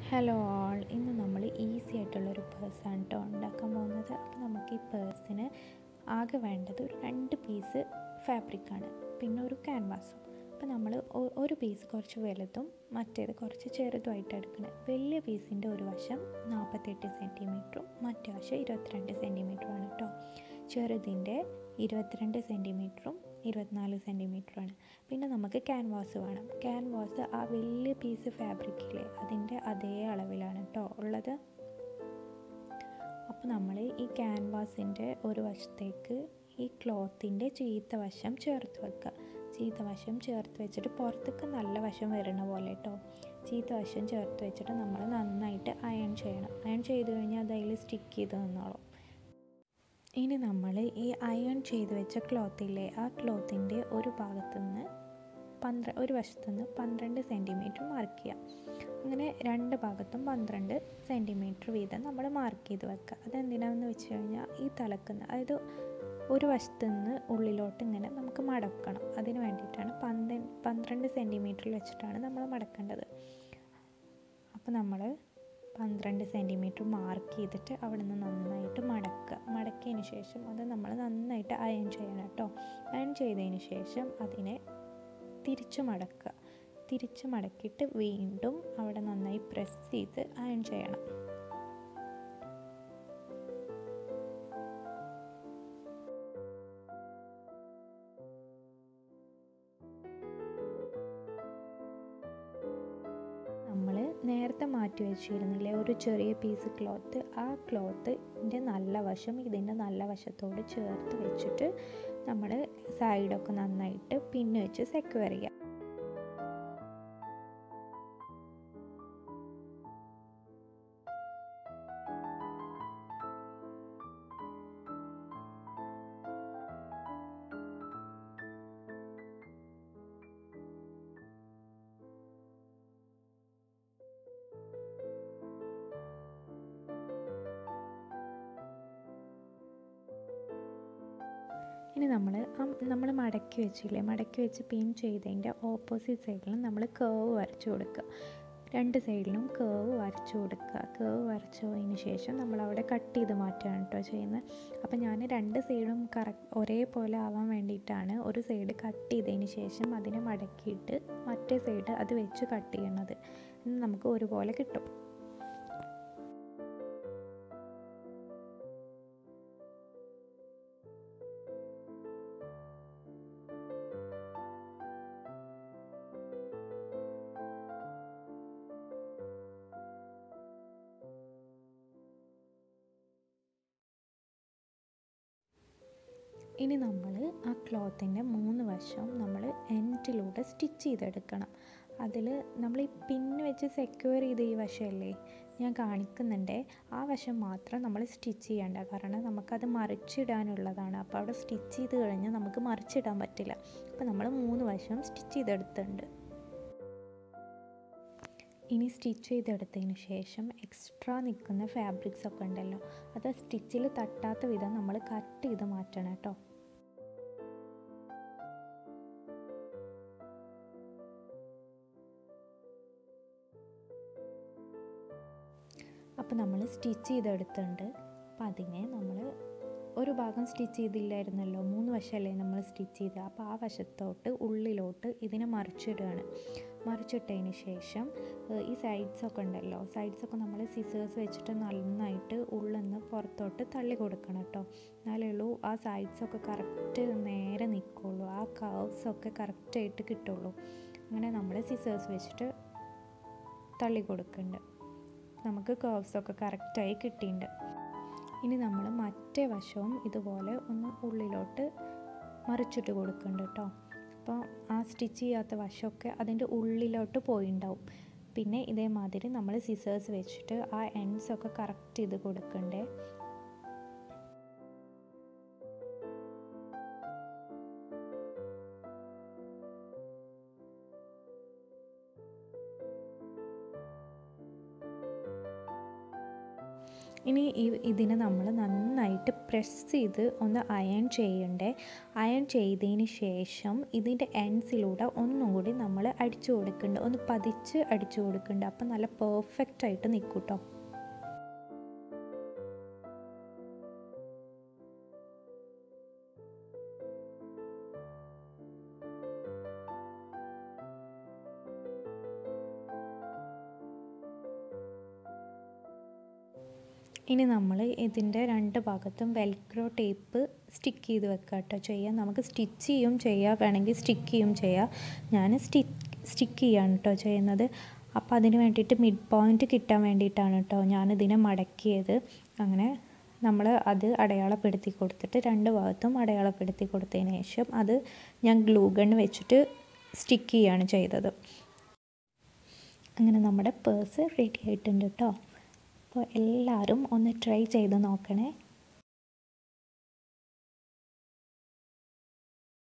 Hello all, ഇന്ന് നമ്മൾ easy ആയിട്ടുള്ളൊരു പേഴ്സാണ് കേട്ടോ ഉണ്ടാക്കാൻ പോകുന്നത്. അപ്പോൾ നമുക്ക് ഈ പേഴ്സിന് ആകെ വേണ്ടത് ഒരു 2 പീസ് ഫാബ്രിക്കാണ്, പിന്നെ ഒരു ക്യാൻവാസും. അപ്പോൾ നമ്മൾ ഒരു പീസ് കുറച്ച് വലുതും മറ്റേത് കുറച്ച് ചെറുതുമായിട്ട് എടുക്കണം. വലിയ പീസിൻ്റെ ഒരു വശം 48 സെൻറ്റിമീറ്ററും മറ്റേ വശം 22 സെൻറ്റിമീറ്ററുമാണ് കേട്ടോ. ചെറുതിൻ്റെ 22 സെൻറ്റിമീറ്ററും 24 സെൻറ്റിമീറ്ററുമാണ്. പിന്നെ നമുക്ക് ക്യാൻവാസ് വേണം. ക്യാൻവാസ് ആ വലിയ പീസ് ഫാബ്രിക്കില്ലേ അതിൻ്റെ അതേ അളവിലാണ് കേട്ടോ ഉള്ളത്. അപ്പോൾ നമ്മൾ ഈ ക്യാൻവാസിൻ്റെ ഒരു വശത്തേക്ക് ഈ ക്ലോത്തിൻ്റെ ചീത്ത വശം ചേർത്ത് വെക്കുക. ചീത്ത വശം ചേർത്ത് വെച്ചിട്ട് പുറത്തേക്ക് നല്ല വശം വരുന്ന പോലെ കേട്ടോ. ചീത്ത വശം ചേർത്ത് വെച്ചിട്ട് നമ്മൾ നന്നായിട്ട് അയൺ ചെയ്യണം. അയൺ ചെയ്ത് കഴിഞ്ഞാൽ അത് അതിൽ സ്റ്റിക്ക് ചെയ്ത് നിന്നോളും. ഇനി നമ്മൾ ഈ അയൺ ചെയ്ത് വെച്ച ക്ലോത്തില്ലേ ആ ക്ലോത്തിൻ്റെ ഒരു ഭാഗത്തുനിന്ന് ഒരു വശത്തുനിന്ന് 12 സെൻറ്റിമീറ്റർ മാർക്ക് ചെയ്യാം. അങ്ങനെ രണ്ട് ഭാഗത്തും 12 സെൻറ്റിമീറ്റർ വീതം നമ്മൾ മാർക്ക് ചെയ്ത് വെക്കുക. അതെന്തിനാണെന്ന് വെച്ച് കഴിഞ്ഞാൽ ഈ തലക്കുന്ന അതായത് ഒരു വശത്തു നിന്ന് ഉള്ളിലോട്ട് ഇങ്ങനെ നമുക്ക് മടക്കണം. അതിന് വേണ്ടിയിട്ടാണ് 12 സെൻറ്റിമീറ്ററിൽ വെച്ചിട്ടാണ് നമ്മൾ മടക്കേണ്ടത്. അപ്പോൾ നമ്മൾ 12 സെൻറ്റിമീറ്റർ മാർക്ക് ചെയ്തിട്ട് അവിടെ നിന്ന് നന്നായിട്ട് മടക്കുക. മടക്കിയതിന് ശേഷം അത് നമ്മൾ നന്നായിട്ട് അയൺ ചെയ്യണം കേട്ടോ. അയൺ ചെയ്തതിന് ശേഷം അതിനെ തിരിച്ചു മടക്കുക. തിരിച്ചു മടക്കിയിട്ട് വീണ്ടും അവിടെ നന്നായി പ്രസ് ചെയ്ത് അയൺ ചെയ്യണം. നമ്മൾ നേരത്തെ മാറ്റി വെച്ചിരുന്നില്ലേ ഒരു ചെറിയ പീസ് ക്ലോത്ത്, ആ ക്ലോത്തിൻ്റെ നല്ല വശം ഇതിൻ്റെ നല്ല വശത്തോട് ചേർത്ത് വെച്ചിട്ട് നമ്മൾ സൈഡൊക്കെ നന്നായിട്ട് പിന്ന് വെച്ച് സെക്യൂർ ചെയ്യുക. ഇനി നമ്മൾ മടക്കി വെച്ചില്ലേ, മടക്കി വെച്ച് പിൻ ചെയ്തതിൻ്റെ ഓപ്പോസിറ്റ് സൈഡിൽ നമ്മൾ കേർവ് വരച്ചു കൊടുക്കുക. രണ്ട് സൈഡിലും കേർവ് വരച്ചു കൊടുക്കുക. കേർവ് വരച്ചതിന് ശേഷം നമ്മളവിടെ കട്ട് ചെയ്ത് മാറ്റുകയാണ് കേട്ടോ ചെയ്യുന്നത്. അപ്പോൾ ഞാൻ രണ്ട് സൈഡും ഒരേപോലെ ആവാൻ വേണ്ടിയിട്ടാണ് ഒരു സൈഡ് കട്ട് ചെയ്തതിന് ശേഷം അതിനെ മടക്കിയിട്ട് മറ്റേ സൈഡ് അത് വെച്ച് കട്ട് ചെയ്യണത്. നമുക്ക് ഒരുപോലെ കിട്ടും. ഇനി നമ്മൾ ആ ക്ലോത്തിൻ്റെ 3 വശവും നമ്മൾ എൻഡിലൂടെ സ്റ്റിച്ച് ചെയ്തെടുക്കണം. അതിൽ നമ്മൾ ഈ പിന്ന് വെച്ച് സെക്യൂർ ചെയ്ത ഈ വശമല്ലേ ഞാൻ കാണിക്കുന്നുണ്ട്, ആ വശം മാത്രം നമ്മൾ സ്റ്റിച്ച് ചെയ്യേണ്ട. കാരണം നമുക്കത് മറിച്ചിടാനുള്ളതാണ്. അപ്പോൾ അവിടെ സ്റ്റിച്ച് ചെയ്ത് കഴിഞ്ഞാൽ നമുക്ക് മറിച്ചിടാൻ പറ്റില്ല. അപ്പോൾ നമ്മൾ 3 വശവും സ്റ്റിച്ച് ചെയ്തെടുത്തിട്ടുണ്ട്. ഇനി സ്റ്റിച്ച് ചെയ്തെടുത്തതിന് ശേഷം എക്സ്ട്രാ നിൽക്കുന്ന ഫാബ്രിക്സ് ഒക്കെ ഉണ്ടല്ലോ, അത് സ്റ്റിച്ചിൽ തട്ടാത്ത വിധം നമ്മൾ കട്ട് ചെയ്ത് മാറ്റണം കേട്ടോ. അപ്പോൾ നമ്മൾ സ്റ്റിച്ച് ചെയ്തെടുത്തിട്ടുണ്ട്. അപ്പോൾ അതിനെ നമ്മൾ ഒരു ഭാഗം സ്റ്റിച്ച് ചെയ്തില്ലായിരുന്നല്ലോ, 3 വശമല്ലേ നമ്മൾ സ്റ്റിച്ച് ചെയ്ത്. അപ്പോൾ ആ വശത്തോട്ട് ഉള്ളിലോട്ട് ഇതിനെ മറിച്ചിടുകയാണ്. മറിച്ചിട്ടതിന് ശേഷം ഈ സൈഡ്സൊക്കെ ഉണ്ടല്ലോ, സൈഡ്സൊക്കെ നമ്മൾ സിസേഴ്സ് വെച്ചിട്ട് നന്നായിട്ട് ഉള്ളിൽ നിന്ന് പുറത്തോട്ട് തള്ളി കൊടുക്കണം കേട്ടോ. എന്നാലേ ഉള്ളൂ ആ സൈഡ്സൊക്കെ കറക്റ്റ് നേരെ നിൽക്കുള്ളൂ, ആ കർവ്സൊക്കെ കറക്റ്റായിട്ട് കിട്ടുള്ളൂ. അങ്ങനെ നമ്മൾ സിസേഴ്സ് വെച്ചിട്ട് തള്ളി കൊടുക്കുന്നുണ്ട്. നമുക്ക് കർവ്സൊക്കെ കറക്റ്റായി കിട്ടിയിട്ടുണ്ട്. ഇനി നമ്മൾ മറ്റേ വശവും ഇതുപോലെ ഒന്ന് ഉള്ളിലോട്ട് മറിച്ചിട്ട് കൊടുക്കുന്നുണ്ട് കേട്ടോ. അപ്പോൾ ആ സ്റ്റിച്ച് ചെയ്യാത്ത വശമൊക്കെ അതിൻ്റെ ഉള്ളിലോട്ട് പോയിണ്ടാവും. പിന്നെ ഇതേമാതിരി നമ്മൾ സിസേഴ്സ് വെച്ചിട്ട് ആ എൻഡ്സൊക്കെ കറക്റ്റ് ചെയ്ത് കൊടുക്കണ്ടേ. ഇനി ഇതിനെ നമ്മൾ നന്നായിട്ട് പ്രസ് ചെയ്ത് ഒന്ന് അയൺ ചെയ്യണ്ടേ. അയൺ ചെയ്തതിന് ശേഷം ഇതിൻ്റെ എൻഡ്സിലൂടെ ഒന്നും കൂടി നമ്മൾ അടിച്ചു കൊടുക്കുന്നുണ്ട്, ഒന്ന് പതിച്ച് അടിച്ചു കൊടുക്കുന്നുണ്ട്. അപ്പം നല്ല പെർഫെക്റ്റ് ആയിട്ട് നിൽക്കും കേട്ടോ. ഇനി നമ്മൾ ഇതിൻ്റെ 2 ഭാഗത്തും വെൽക്രോ ടേപ്പ് സ്റ്റിക്ക് ചെയ്ത് വെക്കുക കേട്ടോ ചെയ്യാം. നമുക്ക് സ്റ്റിച്ച് ചെയ്യും ചെയ്യാം, വേണമെങ്കിൽ സ്റ്റിക്ക് ചെയ്യും ചെയ്യാം. ഞാൻ സ്റ്റിക്ക് ചെയ്യാണ് കേട്ടോ ചെയ്യുന്നത്. അപ്പോൾ അതിന് വേണ്ടിയിട്ട് മിഡ് പോയിൻറ്റ് കിട്ടാൻ വേണ്ടിയിട്ടാണ് കേട്ടോ ഞാനിതിനെ മടക്കിയത്. അങ്ങനെ നമ്മൾ അത് അടയാളപ്പെടുത്തി കൊടുത്തിട്ട് 2 ഭാഗത്തും അടയാളപ്പെടുത്തി കൊടുത്തതിന് ശേഷം അത് ഞാൻ ഗ്ലൂ ഗൺ വെച്ചിട്ട് സ്റ്റിക്ക് ചെയ്യാണ് ചെയ്തത്. അങ്ങനെ നമ്മുടെ പേഴ്സ് റെഡി ആയിട്ടുണ്ട് കേട്ടോ. അപ്പോൾ എല്ലാവരും ഒന്ന് ട്രൈ ചെയ്ത് നോക്കണേ.